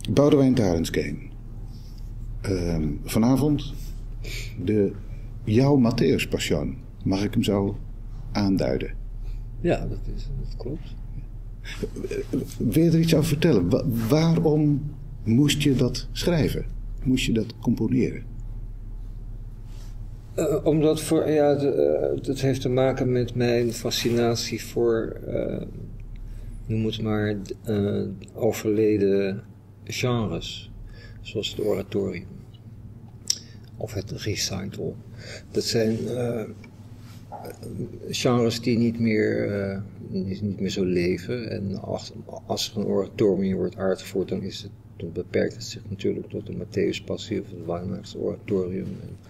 Boudewijn Tarenskéem. Vanavond jouw Matthäus Passion. Mag ik hem zo aanduiden? Ja, dat klopt. Wil je er iets over vertellen? Waarom moest je dat schrijven? Moest je dat componeren? Omdat dat heeft te maken met mijn fascinatie voor, noem het maar, overleden genres. Zoals het oratorium. Of het recital. Dat zijn genres die niet meer zo leven. En als er een oratorium wordt uitgevoerd, dan beperkt het zich natuurlijk tot de Matthäus Passie of het Weihnachtsche oratorium.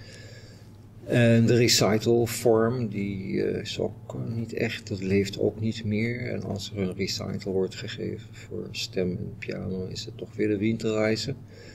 En de recital-vorm, die is ook niet echt, dat leeft ook niet meer. En als er een recital wordt gegeven voor stem en piano, is het toch weer de Winterreise.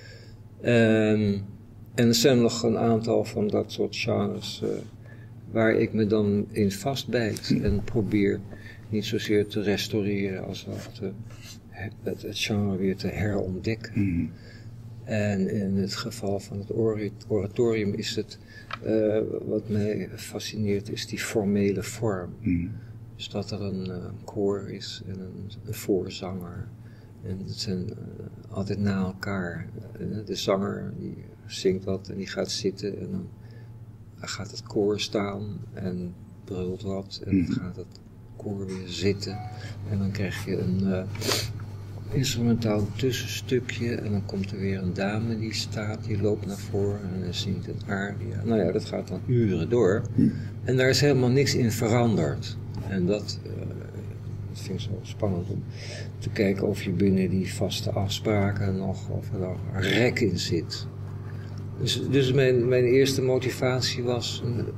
En er zijn nog een aantal van dat soort genres waar ik me dan in vastbijt en probeer niet zozeer te restaureren als het genre weer te herontdekken. Mm-hmm. En in het geval van het oratorium is het, wat mij fascineert, is die formele vorm. Mm. Dus dat er een koor is en een voorzanger. En het zijn altijd na elkaar. De zanger die zingt wat en die gaat zitten en dan gaat het koor staan en brult wat. En dan gaat het koor weer zitten en dan krijg je een instrumentaal tussenstukje en dan komt er weer een dame die staat, die loopt naar voren en dan zingt een aria. Nou ja, dat gaat dan uren door en daar is helemaal niks in veranderd. En dat vind ik zo spannend om te kijken of je binnen die vaste afspraken of er nog een rek in zit. Dus mijn eerste motivatie was een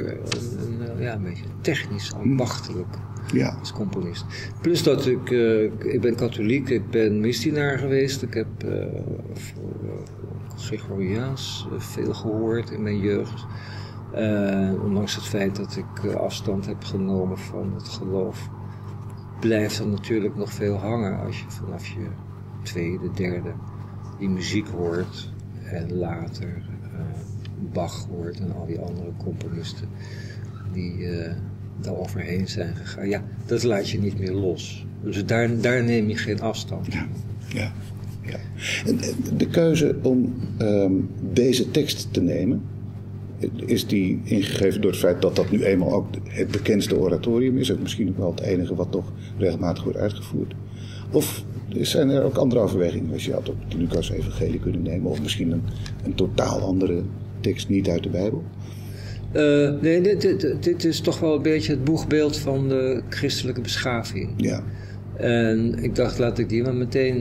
beetje technisch, ambachtelijk. Ja. Als componist. Plus dat ik ben katholiek, ik ben misdienaar geweest. Ik heb voor Gregoriaans veel gehoord in mijn jeugd. Ondanks het feit dat ik afstand heb genomen van het geloof, blijft er natuurlijk nog veel hangen als je vanaf je tweede, derde die muziek hoort. En later Bach hoort en al die andere componisten die daar overheen zijn gegaan. Ja, dat laat je niet meer los. Dus daar neem je geen afstand. Ja. En de keuze om deze tekst te nemen, is die ingegeven door het feit dat dat nu eenmaal ook het bekendste oratorium is. Ook misschien ook wel het enige wat nog regelmatig wordt uitgevoerd. Of zijn er ook andere overwegingen? Als je had ook de Lucas-evangelie kunnen nemen. Of misschien een totaal andere tekst niet uit de Bijbel. Nee, dit is toch wel een beetje het boegbeeld van de christelijke beschaving. Ja. En ik dacht, laat ik die maar meteen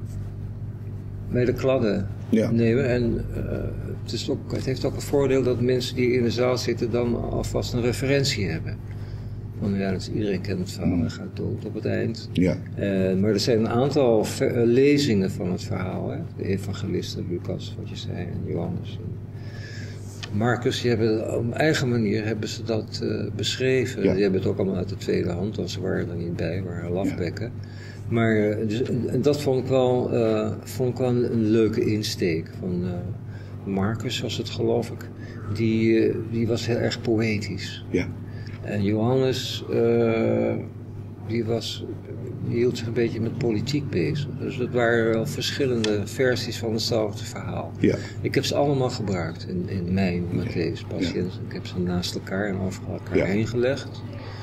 bij de kladden nemen. En het heeft ook het voordeel dat mensen die in de zaal zitten dan alvast een referentie hebben. Want ja, dus iedereen kent het verhaal en gaat dood op het eind. Ja. Maar er zijn een aantal lezingen van het verhaal. Hè? De evangelisten, Lucas, wat je zei, en Johannes. Marcus, die hebben op eigen manier hebben ze dat beschreven. Ja. Die hebben het ook allemaal uit de tweede hand, want ze waren er niet bij, waren lafbekken. Ja. Maar dat vond ik wel een leuke insteek. Van Marcus was het, geloof ik, die was heel erg poëtisch. Ja. En Johannes, die hield zich een beetje met politiek bezig. Dus dat waren wel verschillende versies van hetzelfde verhaal. Ja. Ik heb ze allemaal gebruikt in mijn Matthäus Passie. Ja. Ik heb ze naast elkaar en over elkaar heen gelegd.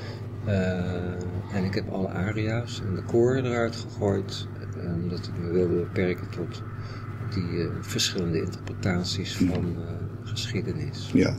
En ik heb alle aria's en de koren eruit gegooid. Omdat ik me wilde beperken tot die verschillende interpretaties van geschiedenis. Ja.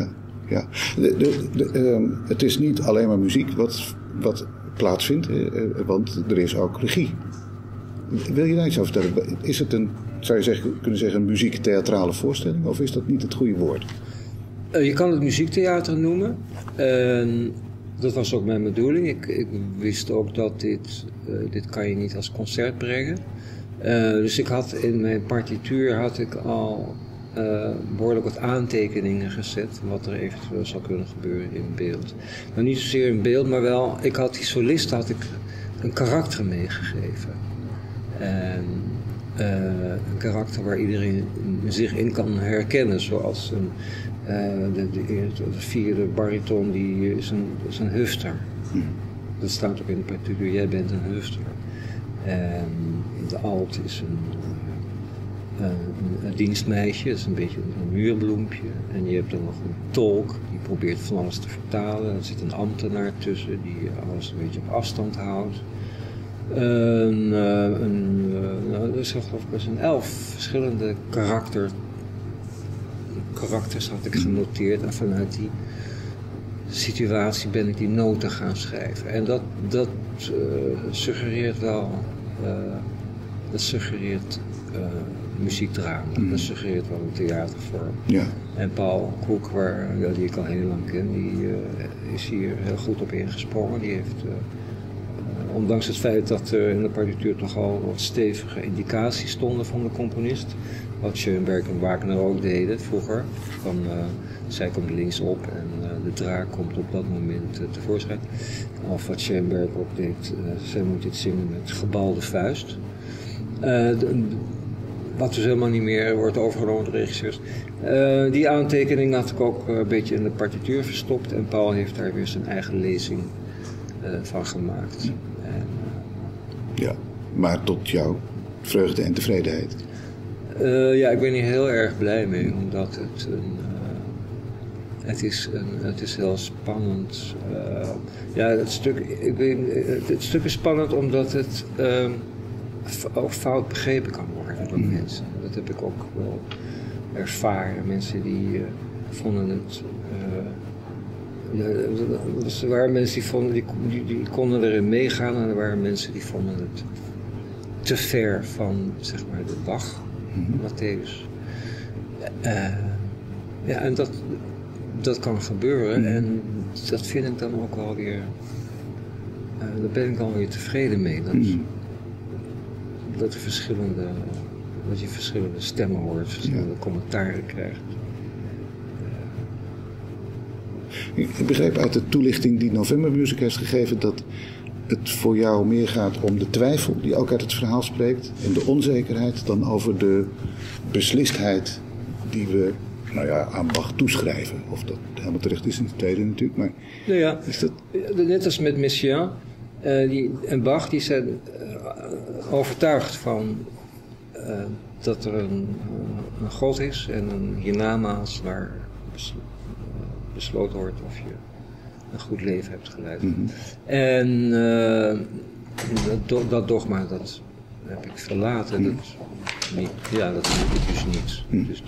Het is niet alleen maar muziek wat plaatsvindt, want er is ook regie. Wil je daar iets over vertellen? Is het zou je kunnen zeggen, een muziektheatrale voorstelling, of is dat niet het goede woord? Je kan het muziektheater noemen. Dat was ook mijn bedoeling. Ik wist ook dat dit kan je niet als concert brengen. Dus ik had in mijn partituur al behoorlijk wat aantekeningen gezet, wat er eventueel zou kunnen gebeuren in beeld. Nou, niet zozeer in beeld, maar wel, die solist had ik een karakter meegegeven. een karakter waar iedereen zich in kan herkennen, zoals de vierde bariton, die is een hufter. Dat staat ook in de partituur, jij bent een hufter. En de alt is een dienstmeisje, dat is een beetje een muurbloempje. En je hebt dan nog een tolk, die probeert van alles te vertalen. Er zit een ambtenaar tussen, die alles een beetje op afstand houdt. Er zijn geloof ik een 11 verschillende karakters had ik genoteerd. En vanuit die situatie ben ik die noten gaan schrijven. En dat suggereert wel... dat suggereert muziekdrama. Dat suggereert wel een theatervorm. Ja. En Paul Koek, die ik al heel lang ken, die is hier heel goed op ingesprongen. Die heeft, ondanks het feit dat er in de partituur toch al wat stevige indicaties stonden van de componist, wat Schoenberg en Wagner ook deden vroeger, van zij komt linksop en de draak komt op dat moment tevoorschijn. Of wat Schoenberg ook deed, zij moet dit zingen met gebalde vuist. Wat dus helemaal niet meer wordt overgenomen door de regisseurs. Die aantekening had ik ook een beetje in de partituur verstopt. En Paul heeft daar weer zijn eigen lezing van gemaakt. Ja, maar tot jouw vreugde en tevredenheid. Ja, ik ben hier heel erg blij mee. Omdat het is heel spannend. Ja, het stuk is spannend omdat het... ook fout begrepen kan worden door mensen. Dat heb ik ook wel ervaren. Mensen die vonden het... er waren mensen die konden erin meegaan en er waren mensen die vonden het te ver van, zeg maar, de Bach, Matthäus. Ja, en dat kan gebeuren en dat vind ik dan ook wel weer... daar ben ik dan weer tevreden mee. Dat je verschillende stemmen hoort, verschillende commentaren krijgt. Ik begreep uit de toelichting die November Music heeft gegeven dat het voor jou meer gaat om de twijfel die ook uit het verhaal spreekt en de onzekerheid dan over de beslistheid die we aan Bach toeschrijven. Of dat helemaal terecht is in het tweede natuurlijk, maar is dat... Net als met Messiaen en Bach, die zijn overtuigd van dat er een God is en een hiernamaals waar besloten wordt of je een goed leven hebt geleid. En dat dogma, dat heb ik verlaten. Dat moet ik dus niet. Dus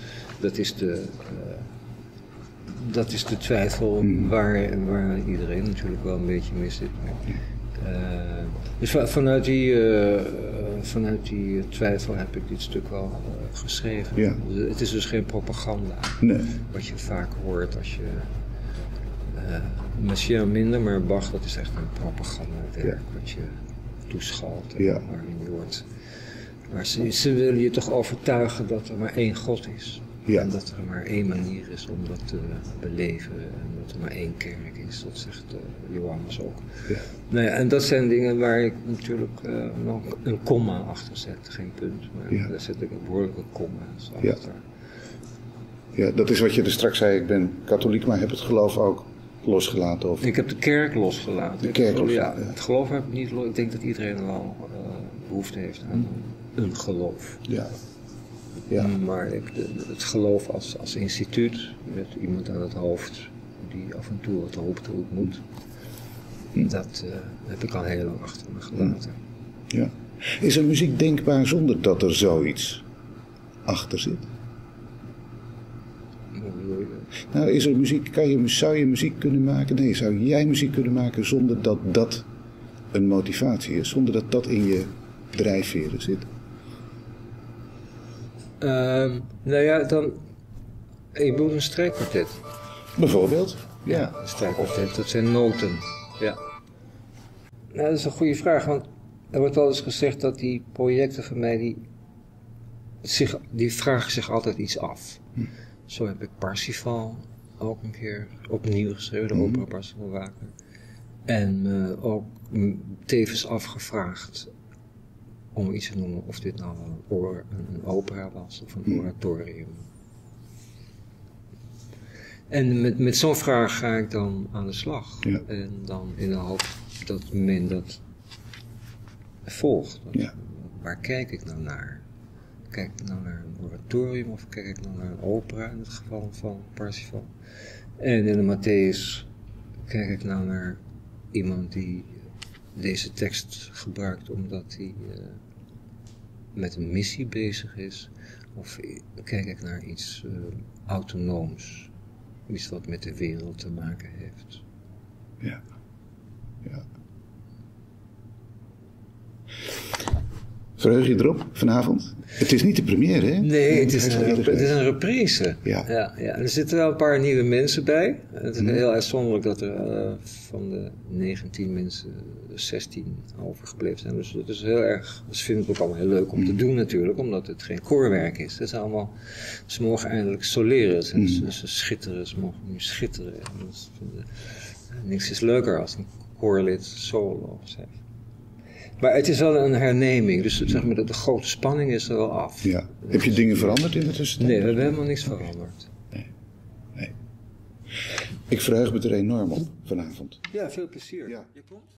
dat is de twijfel waar iedereen natuurlijk wel een beetje mis zit. Dus vanuit die twijfel heb ik dit stuk wel geschreven. Ja. Het is dus geen propaganda. Nee. Wat je vaak hoort als je... Messiaen minder, maar Bach, dat is echt een propagandawerk wat je toeschalt. Waarin je wordt... Maar ze willen je toch overtuigen dat er maar één God is. Ja. En dat er maar één manier is om dat te beleven. En dat er maar één kerk is, dat zegt Johannes ook. Ja. Nou ja, en dat zijn dingen waar ik natuurlijk nog een komma achter zet. Geen punt, maar daar zet ik een behoorlijke komma's achter. Ja, dat is wat je er straks zei. Ik ben katholiek, maar heb het geloof ook losgelaten. Of... Ik heb de kerk losgelaten. De kerk losgelaten. Ja, het geloof heb ik niet los. Ik denk dat iedereen wel behoefte heeft aan een geloof. Ja. Ja. Maar het geloof als instituut, met iemand aan het hoofd die af en toe wat roept hoe het moet, dat heb ik al heel lang achter me gelaten. Ja. Is er muziek denkbaar zonder dat er zoiets achter zit? Nou, is er muziek, zou je muziek kunnen maken? Nee, zou jij muziek kunnen maken zonder dat dat een motivatie is? Zonder dat dat in je drijfveren zit? Dan... Je bedoelt een strijkkwartet? Bijvoorbeeld? Ja, een strijkkwartet, dat zijn noten. Ja. Nou, dat is een goede vraag, want er wordt wel eens gezegd dat die projecten van mij, die vragen zich altijd iets af. Zo heb ik Parsifal ook een keer opnieuw geschreven, de opera Parsifal Wagner. En ook tevens afgevraagd om iets te noemen of dit nou een opera was of een oratorium. En met zo'n vraag ga ik dan aan de slag. Ja. En dan in de hoop dat men dat volgt. Waar kijk ik nou naar? Kijk ik nou naar een oratorium of kijk ik nou naar een opera in het geval van Parsifal? En in de Matthäus kijk ik nou naar iemand die deze tekst gebruikt omdat hij met een missie bezig is? Of kijk ik naar iets autonooms? Iets wat met de wereld te maken heeft? Ja. Ja. Verheug je erop vanavond? Het is niet de première, hè? Nee, het is een reprise. Ja. Er zitten wel een paar nieuwe mensen bij. Het is heel uitzonderlijk dat er van de 19 mensen 16 overgebleven zijn. Dus dat is heel erg, dat vind ik ook allemaal heel leuk om te doen natuurlijk, omdat het geen koorwerk is. Het is allemaal, ze mogen eindelijk soleren. Ze schitteren, ze mogen nu schitteren. Niks is leuker als een koorlid solo zegt. Maar het is wel een herneming, dus zeg maar, de grote spanning is er wel af. Ja. Heb je dingen veranderd in de tussentijd? Nee, we hebben helemaal niks veranderd. Nee. Ik verheug me er enorm op vanavond. Ja, veel plezier. Ja. Je komt?